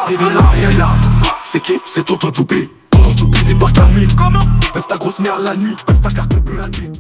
arrivé là, rien là. C'est qui? C'est Tonton Djoubé. Tonton Djoubé débarque la nuit. Comment? Baisse ta grosse mère la nuit, baisse ta carte bleue la nuit.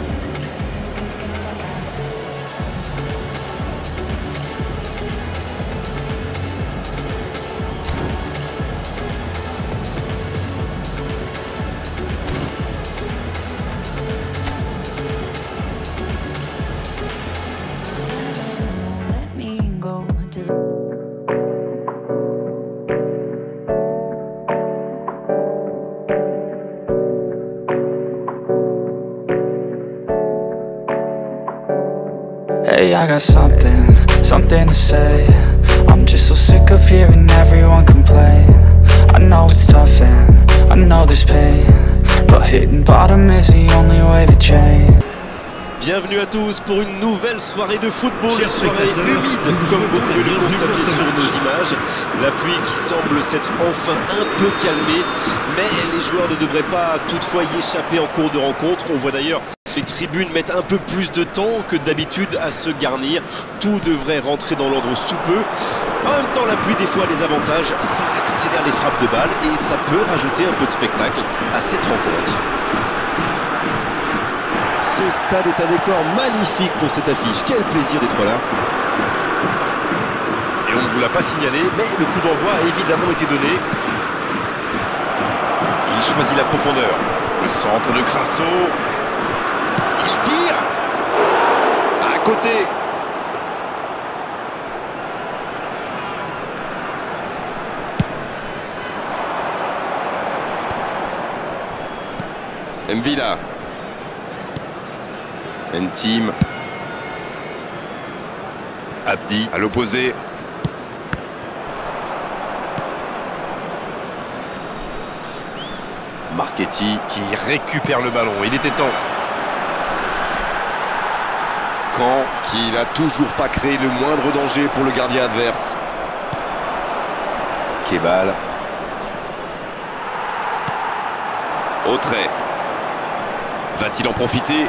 Hey, I got something to say. I'm just so sick of hearing everyone complain. I know it's tough and I know there's pain, but hitting bottom is the only way to change. Bienvenue à tous pour une nouvelle soirée de football, une soirée humide comme vous pouvez le constater sur nos images. La pluie qui semble s'être enfin un peu calmée, mais les joueurs ne devraient pas toutefois y échapper en cours de rencontre. On voit d'ailleurs les tribunes mettent un peu plus de temps que d'habitude à se garnir. Tout devrait rentrer dans l'ordre sous peu. En même temps, la pluie des fois a des avantages, ça accélère les frappes de balles et ça peut rajouter un peu de spectacle à cette rencontre. Ce stade est un décor magnifique pour cette affiche. Quel plaisir d'être là. Et on ne vous l'a pas signalé, mais le coup d'envoi a évidemment été donné. Il choisit la profondeur. Le centre de Crasso. Il tire. À côté. Mvila. Ntim. Abdi à l'opposé. Marchetti qui récupère le ballon. Il était temps. Caen qui n'a toujours pas créé le moindre danger pour le gardien adverse. Kebal. Au trait. Va-t-il en profiter?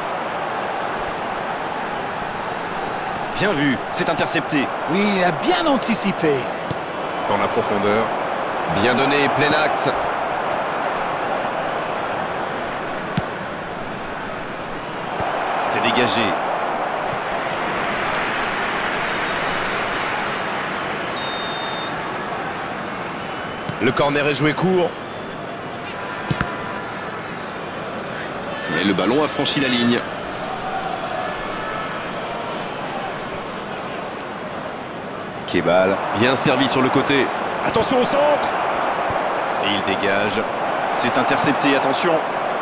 Bien vu, c'est intercepté. Oui, il a bien anticipé. Dans la profondeur. Bien donné, plein axe. C'est dégagé. Le corner est joué court. Et le ballon a franchi la ligne. Kebal, bien servi sur le côté. Attention au centre. Et il dégage. C'est intercepté, attention.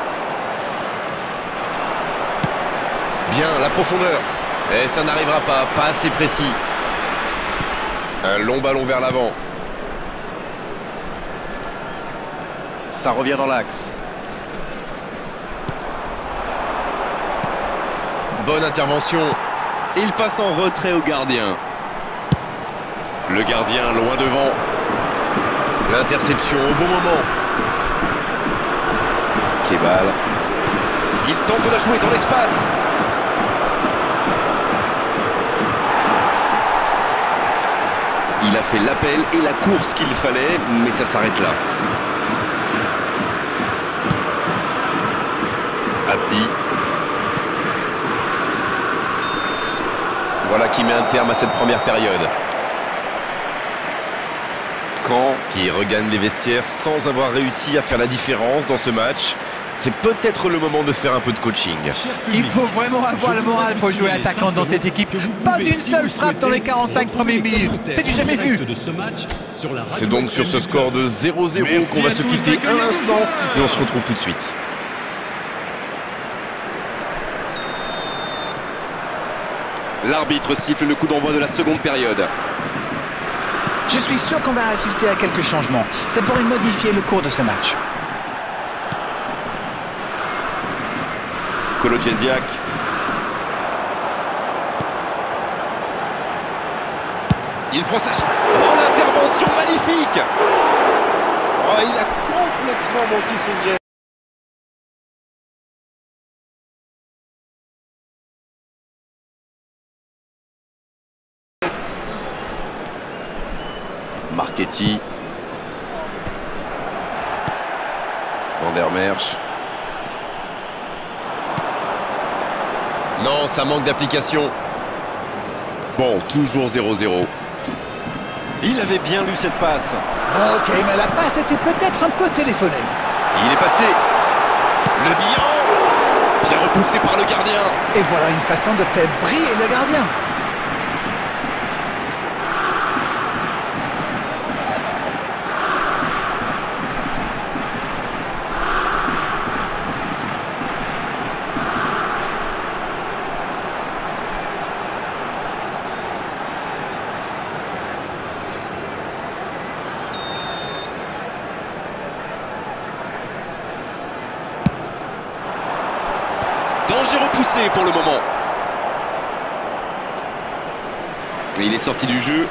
Bien, la profondeur. Et ça n'arrivera pas assez précis. Un long ballon vers l'avant. Ça revient dans l'axe. Bonne intervention. Il passe en retrait au gardien. Le gardien loin devant. L'interception au bon moment. Kebal. Il tente de la jouer dans l'espace. Il a fait l'appel et la course qu'il fallait, mais ça s'arrête là. Abdi. Voilà qui met un terme à cette première période. Caen qui regagne les vestiaires sans avoir réussi à faire la différence dans ce match. C'est peut-être le moment de faire un peu de coaching. Il faut vraiment avoir le moral pour jouer attaquant dans cette équipe. Pas une seule frappe dans les 45 premières minutes. C'est du jamais vu. C'est donc sur ce score de 0-0 qu'on va se quitter un instant et on se retrouve tout de suite. L'arbitre siffle le coup d'envoi de la seconde période. Je suis sûr qu'on va assister à quelques changements. Ça pourrait modifier le cours de ce match. Kolodjesiak. Il prend sa... Oh, l'intervention magnifique! Oh, il a complètement manqué son geste. Marchetti. Van der Merch. Non, ça manque d'application. Bon, toujours 0-0. Il avait bien lu cette passe. Ok, mais la passe était peut-être un peu téléphonée. Il est passé. Le bilan. Bien repoussé par le gardien. Et voilà une façon de faire briller le gardien. Danger repoussé pour le moment. Il est sorti du jeu.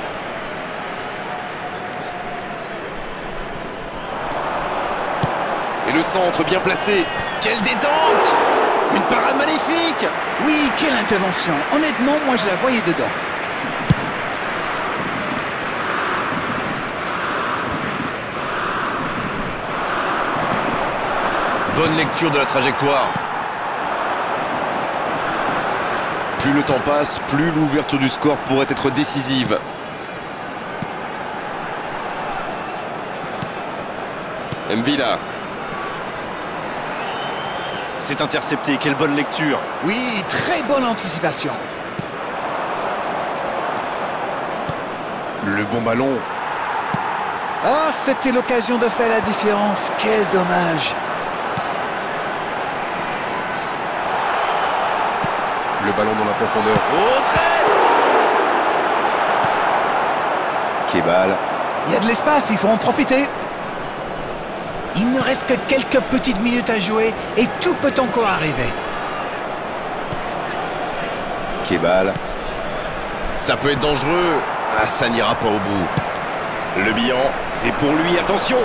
Et le centre bien placé. Quelle détente! Une parade magnifique! Oui, quelle intervention. Honnêtement, moi je la voyais dedans. Bonne lecture de la trajectoire. Plus le temps passe, plus l'ouverture du score pourrait être décisive. M'Vila. C'est intercepté, quelle bonne lecture. Oui, très bonne anticipation. Le bon ballon. Ah, c'était l'occasion de faire la différence. Quel dommage. Le ballon dans la profondeur. Oh, traite! Kebal. Il y a de l'espace, il faut en profiter. Il ne reste que quelques petites minutes à jouer et tout peut encore arriver. Kebal. Ça peut être dangereux. Ah, ça n'ira pas au bout. Le bilan, c'est pour lui, attention!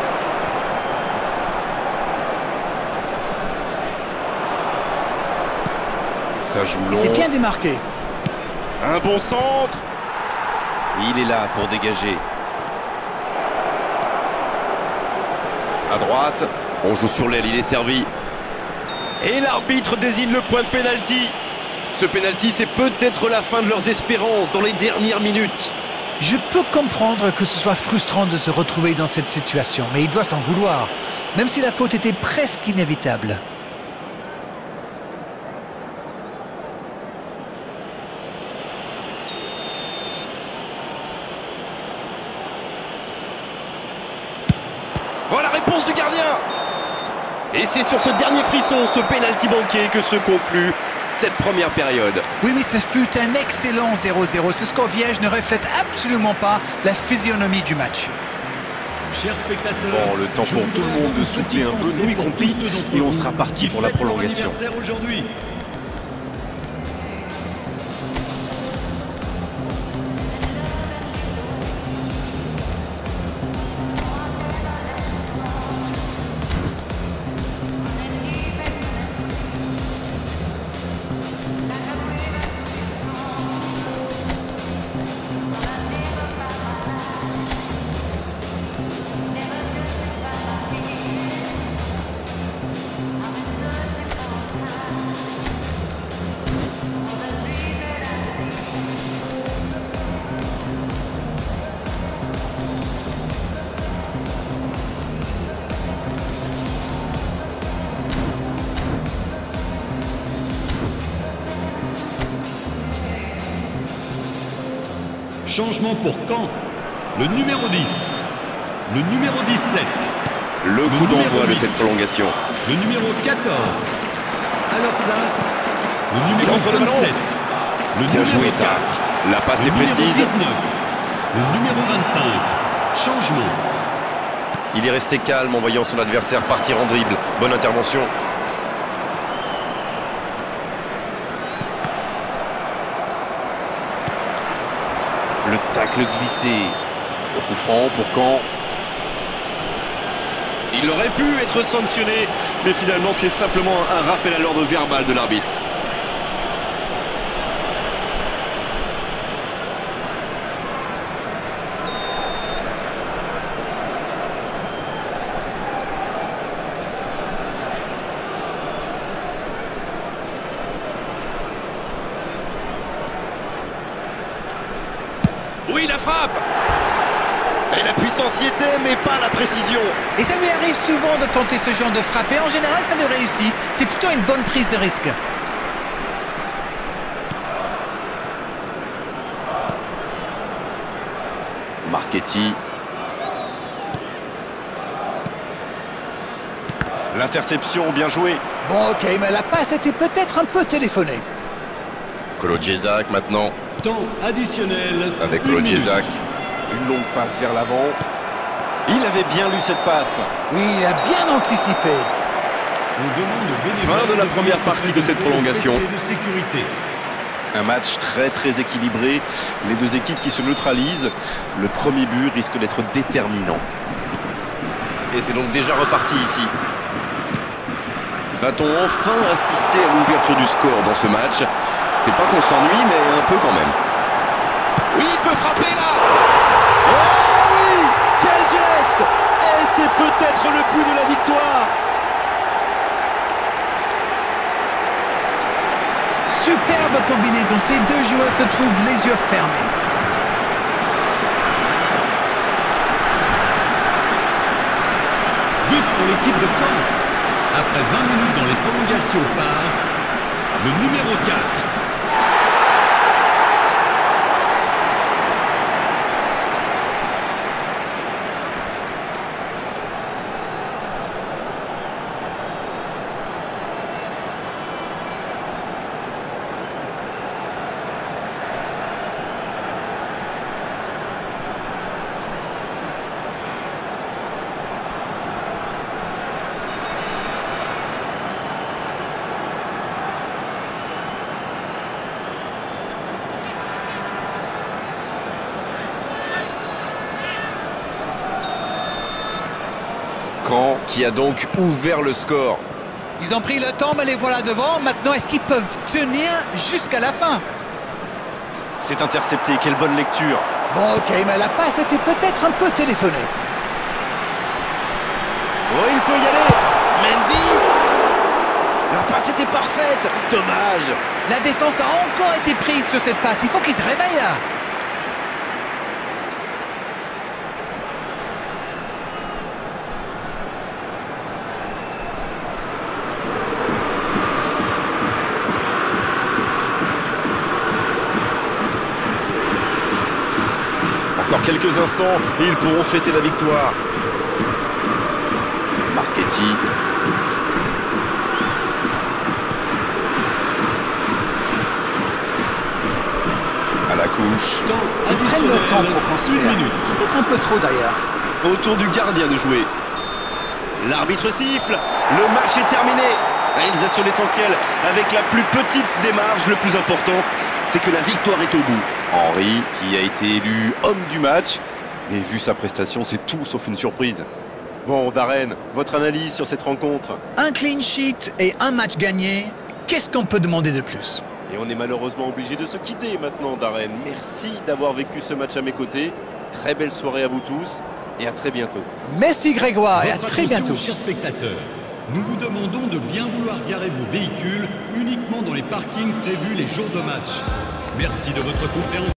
Ça joue long. C'est bien démarqué. Un bon centre. Il est là pour dégager. À droite, on joue sur l'aile, il est servi. Et l'arbitre désigne le point de pénalty. Ce pénalty, c'est peut-être la fin de leurs espérances dans les dernières minutes. Je peux comprendre que ce soit frustrant de se retrouver dans cette situation, mais il doit s'en vouloir, même si la faute était presque inévitable. Voilà la réponse du gardien. Et c'est sur ce dernier frisson, ce pénalty banqué, que se conclut cette première période. Oui, mais ce fut un excellent 0-0. Ce score vierge ne reflète absolument pas la physionomie du match. Bon, le temps pour tout le monde de souffler un peu, nous y compris, et on sera parti pour la prolongation. Changement pour Caen. Le numéro 10. Le numéro 17. Le coup d'envoi de cette prolongation. Le numéro 14. À leur place, le numéro reçoit le ballon. 27. Le Bien numéro joué ça. 4. La passe Le est numéro précise. 19. Le numéro 25. Changement. Il est resté calme en voyant son adversaire partir en dribble. Bonne intervention. Le tacle glissé. Le coup franc pour Caen. Il aurait pu être sanctionné, mais finalement c'est simplement un rappel à l'ordre verbal de l'arbitre. oui, la frappe. Et la puissance y était, mais pas la précision. Et ça lui arrive souvent de tenter ce genre de frappe. Et en général, ça lui réussit. C'est plutôt une bonne prise de risque. Marchetti. L'interception, bien joué. Bon, ok, mais la passe était peut-être un peu téléphonée. Kolodjezak maintenant. Temps additionnel. Avec une Kolodjezak. minute. Une longue passe vers l'avant. Il avait bien lu cette passe. Oui, il a bien anticipé. On demande aux bénévoles Fin de la première partie de cette prolongation. de sécurité. Un match très équilibré. Les deux équipes qui se neutralisent. Le premier but risque d'être déterminant. Et c'est donc déjà reparti ici. Va-t-on enfin assister à l'ouverture du score dans ce match? C'est pas qu'on s'ennuie, mais un peu quand même. Oui, il peut frapper là. Oh oui, quel geste! Et c'est peut-être le but de la victoire. Superbe combinaison. Ces deux joueurs se trouvent les yeux fermés. But pour l'équipe de France. Après 20 minutes dans les prolongations par le numéro 4. Caen qui a donc ouvert le score. Ils ont pris le temps, mais les voilà devant. Maintenant, est-ce qu'ils peuvent tenir jusqu'à la fin? C'est intercepté, quelle bonne lecture. Bon, ok, mais la passe était peut-être un peu téléphonée. Oh, il peut y aller. Mendy. La passe était parfaite. Dommage. La défense a encore été prise sur cette passe. Il faut qu'ils se réveillent là. Encore quelques instants et ils pourront fêter la victoire. Marchetti. À la couche. Temps Ils prennent le temps pour additionnel, construire. 1 minute. Peut-être un peu trop d'ailleurs. Autour du gardien de jouer. L'arbitre siffle. Le match est terminé. Réalisation l'essentiel avec la plus petite des marges. Le plus important, c'est que la victoire est au bout. Henry, qui a été élu homme du match. Et vu sa prestation, c'est tout sauf une surprise. Bon, Darren, votre analyse sur cette rencontre? Un clean sheet et un match gagné. Qu'est-ce qu'on peut demander de plus? Et on est malheureusement obligé de se quitter maintenant, Darren. Merci d'avoir vécu ce match à mes côtés. Très belle soirée à vous tous et à très bientôt. Merci Grégoire et à Votre très attention, bientôt. chers spectateurs. Nous vous demandons de bien vouloir garer vos véhicules uniquement dans les parkings prévus les jours de match. Merci de votre compréhension.